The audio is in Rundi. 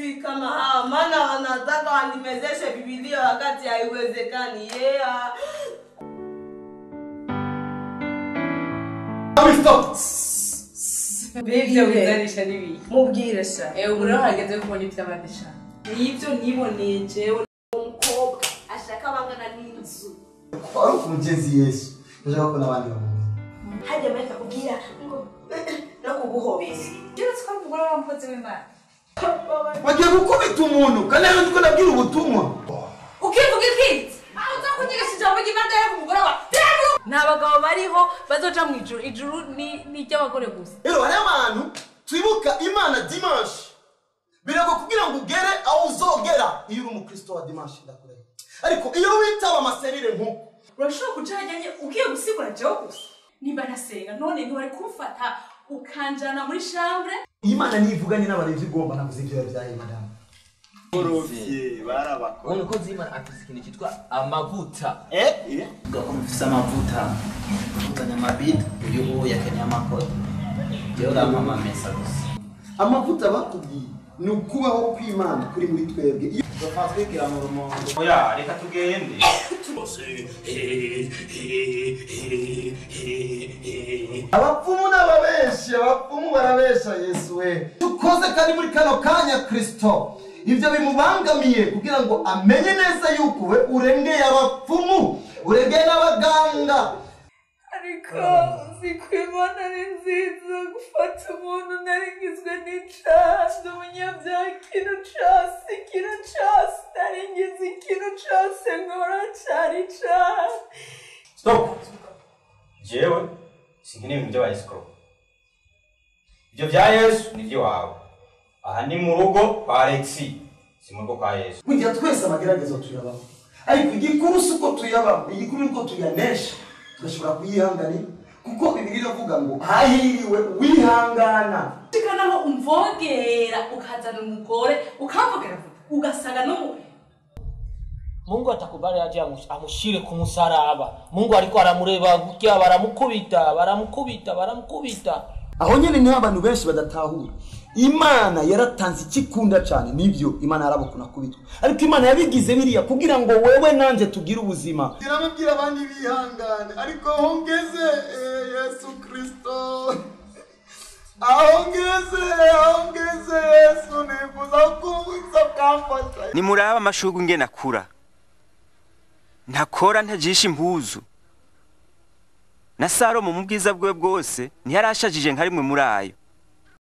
kama maana wanataka wanimezeshe Biblia wakati haiwezekani. Yeah. Stop. Baby uzanisha nibi. Mubwire sha. Ubura hageze kubona iby'abadisha. Nibyo niboneye jewe umukobwa ashaka bangana n'inzu. Kwa kumjezi Yesu. Ndashaka ko nabandi bamumenye. Hajya meka kubwira ngo no kuguhobeza. Jero twamugora wampoze w'Imana. Wagiye gukubita umuntu kandi rero ndiko nabwira ubutumwa. Ukivuga iki? Aho uzakunyigisha ijambo ry'Imana yari kumugora wa. Nabagabo bariho bazoca mu ijuru. Ijuru ni cy'abagore gusa. Rero hari abantu twibuka Imana dimanche. Birago kugira ngo ugere aho uzogera iyo uri umukristo wa dimanche ndakurahiye. Ariko iyo witaba amaserire nkuko urashobora kujyanye ugiye gusigura jewe gusa. Nimba nasenga none ntiwari kumfata ukanjana muri chambre. Imana nivuganye n'abarevyi igomba navuze ibyo byaye madame. Borofye barabakora. Uno kozi Imana afise ikintu cyitwa amavuta. Gako mfise amavuta. Utanya mabita uyu yakenya makoro. Yo ramama mesa gusa. Amavuta bakubwiye ni ukubaho kw'Imana kuri muri twebwe. Twafatwikira mu rumongo. Oya reka tugende. Abapfumu n'ababeshi, abapfumu barabesha Yesu we. Tukoze kandi muri kano kanya Kristo. Ibyo bimubangamiye kugira ngo amenye neza yuko we urengeye abapfumu, urengeye n'abaganga. Ariko zikwimana ni nziza gufata umuntu naringizwe n'icasi umunyabyaha ikintu cose naringize ikintu cose nkora cari casi. Stop. Jewe sinkeneye ibyo bayisikoro. Ibyo bya Yesu nivyo wawe. Aha ni mu rugo kwa Alexi. Si mu rugo kwa Yesu. Kugira twese amageragezo tuyabaho. Ariko igikuru suko tuyabaho, igikuru nuko tuyanesha. Turashobora kuyihanganira kuko Bibiliya iravuga ngo hahiriwe wihangana. Tikanaho umvogera ukazana umugore ukavogera ugasanga no Mungu atakubali aje amushire ku musaraba. Mungu ariko aramureba gutya baramukubita. Aho nyene ni abantu benshi badatahura. Imana yaratanze ikikunda cyane nivyo Imana yarabukuna kubitwa. Ariko Imana yabigize biriya kugira ngo wewe nanje tugire ubuzima. Ndiramubwira abandi bihangane ariko hongeze Yesu Kristo. Ahongeze Yesu nifuza kuza kamfata. Ni muraba amashugwe ngena kura. Ntakora ntajisha impuzu. Na Salomo mu bwiza bwe bwose ntiyarashajije nka rimwe muri ayo.